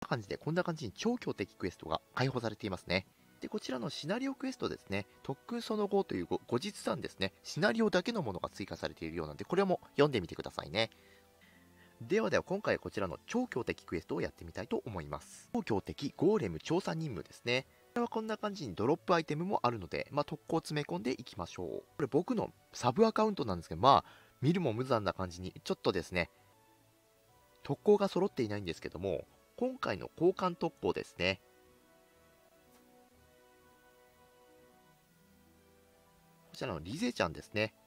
感じで、こんな感じに超強敵クエストが解放されていますね。で、こちらのシナリオクエストですね、特訓その後という後日談ですね、シナリオだけのものが追加されているようなんで、これも読んでみてくださいね。では今回はこちらの超強敵クエストをやってみたいと思います。超強敵ゴーレム調査任務ですね。これはこんな感じにドロップアイテムもあるので、特攻詰め込んでいきましょう。これ僕のサブアカウントなんですけど、見るも無残な感じに、ちょっとですね、特攻が揃っていないんですけども、今回の交換特攻ですね。こちらのリゼちゃんですね。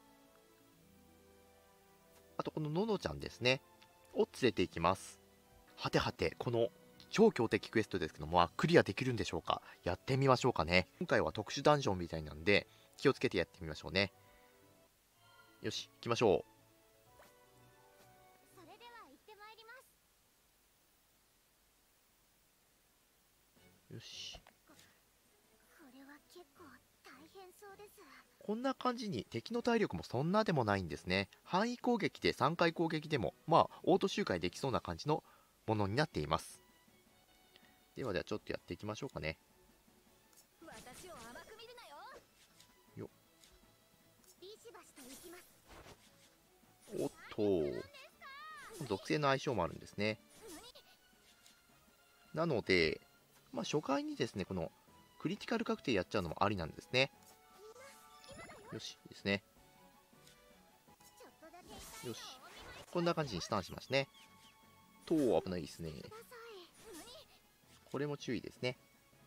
あとこのののちゃんですね。を連れていきます。はてはて、この超強敵クエストですけども、クリアできるんでしょうか。やってみましょうかね。今回は特殊ダンジョンみたいなんで、気をつけてやってみましょうね。よし、行きましょそれでは行ってまいります。 う。よし。 これは結構大変そうです。 こんな感じに敵の体力もそんなでもないんですね。範囲攻撃で3回攻撃でも、オート周回できそうな感じのものになっています。ではちょっとやっていきましょうかね。 私を甘く見るなよ。 よビーチ橋と行きます。 おっと、属性の相性もあるんですね。なので、初回にですね、このクリティカル確定やっちゃうのもありなんですね。よし、いいですね。 ちょっとだけ痛いよし、こんな感じにスタンしますね。と、危ないですね。 ください。 これも注意ですね。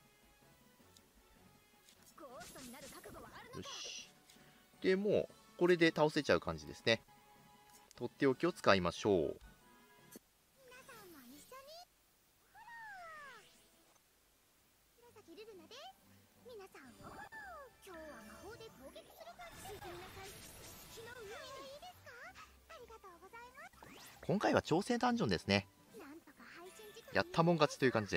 ゴーストになる覚悟はあるのか。 よし。で、もう、これで倒せちゃう感じですね。とっておきを使いましょう。 皆さんも一緒に。ほら紫ルルナです。皆さんおはよう。今日は魔法で攻撃するから沈みなさい。昨日海でいいですか。ありがとうございます。 今回は調整ダンジョンですね。 なんとか配信時間やったもん勝ちという感じです。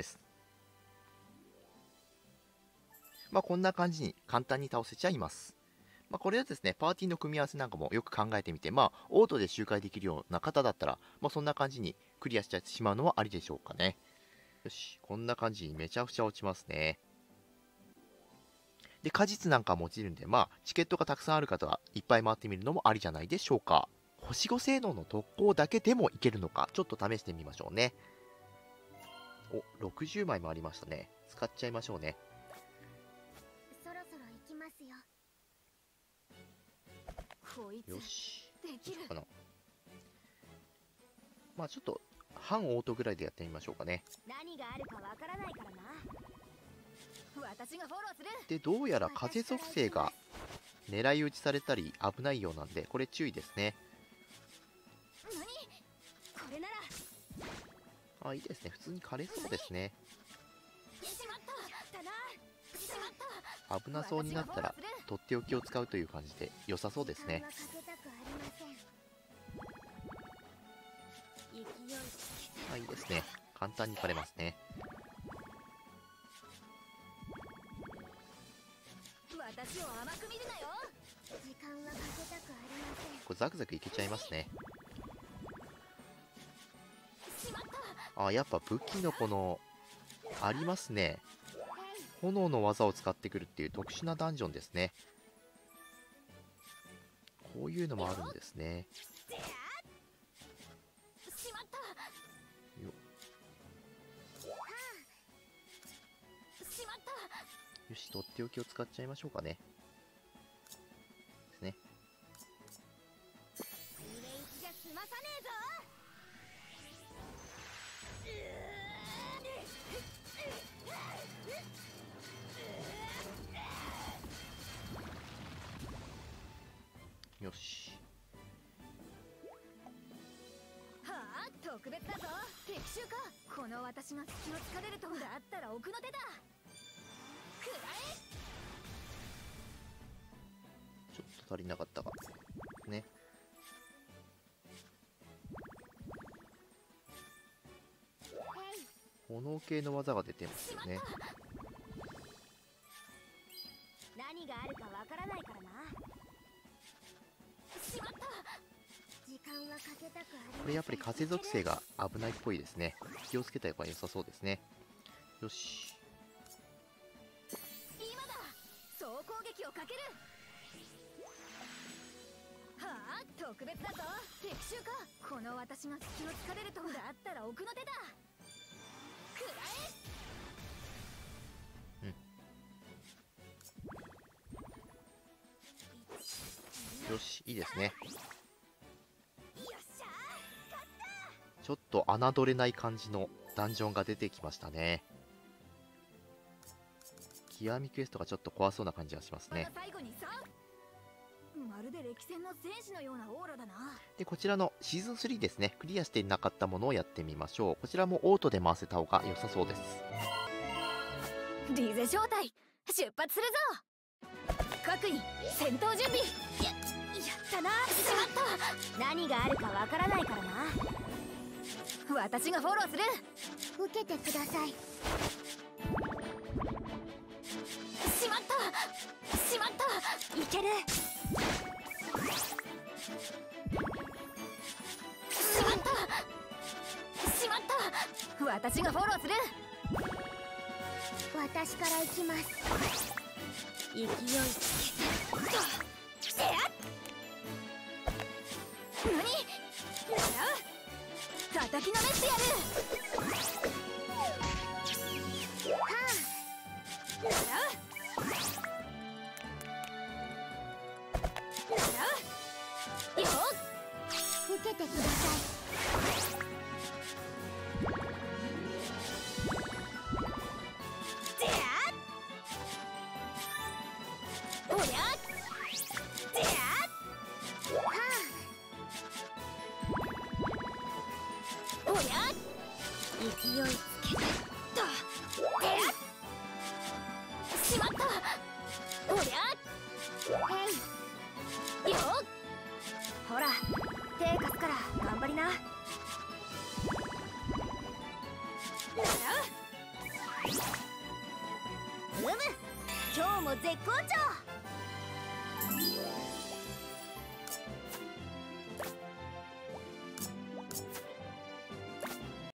こんな感じに簡単に倒せちゃいます。これはですね、パーティーの組み合わせなんかもよく考えてみて、オートで周回できるような方だったら、そんな感じにクリアしちゃってしまうのはありでしょうかね。よし、こんな感じにめちゃくちゃ落ちますね。で、果実なんかも落ちるんで、チケットがたくさんある方はいっぱい回ってみるのもありじゃないでしょうか。星5性能の特攻だけでもいけるのか、ちょっと試してみましょうね。お、60枚もありましたね。使っちゃいましょうね。 そろそろ行きますよ。こいつよし。 できる。 かな。ちょっと、半オートぐらいでやってみましょうかね。 何があるかわからないからな。私がフォローする。 で、どうやら風属性が狙い撃ちされたり危ないようなんで、これ注意ですね。 何これなら。 いいですね。普通に枯れそうですね。 しまっただな。しまった。 危なそうになったら、とっておきを使うという感じで良さそうですね。 時間はかけたくありません。勢いつけいいですね。簡単に枯れますね。 私を甘く見るなよ。時間はかけたくありません。 これザクザクいけちゃいますね。 しまった。 やっぱ武器のこの、ありますね。 えい。 炎の技を使ってくるっていう特殊なダンジョンですね。こういうのもあるんですね。 しまったよしまった。 よし、とっておきを使っちゃいましょうかね。ですね。 入れ行きじゃ済まさねえぞ。 よし。 はあ、特別だぞ。敵襲か。この私が隙を突かれるとだったら奥の手だ。くらえ。 ちょっと足りなかったか。ね。炎系の技が出てますよね。 何があるかわからないからな。しまった。時間はかけたくありません。 これやっぱり風属性が危ないっぽいですね。気をつけた方が良さそうですね。よし。 今だ。総攻撃をかける。はあ、特別だぞ。敵襲か。この私が隙を突かれるとは。だったら奥の手だ。食らえ。 よし、いいですね。 よっしゃちょっと侮れない感じのダンジョンが出てきましたね。極みクエストがちょっと怖そうな感じがしますー。 ね。 まだ最後に3。まるで歴戦の戦士のようなオーラだな。 で、こちらのシーズン3ですね。クリアしていなかったものをやってみましょう。こちらもオートで回せた方が良さそうです。 リゼ正体出発するぞ。各員戦闘準備。やったな。しまった。何があるかわからないからな。私がフォローする。 受けてください。 しまったしまった。いける。しまったしまった。私がフォローする。 私から行きます。勢いつけて。 てやっ。何。叩きのめしてやる。 はよっ。 あ、受けてください。 てやっ。おやっ。てやっ。 はおやっ。 あ、勢いつけて。 てやっ。しまった。おやっ。 えい。 よっ。ほら手貸すから頑張りな。うむ、今日も絶好調。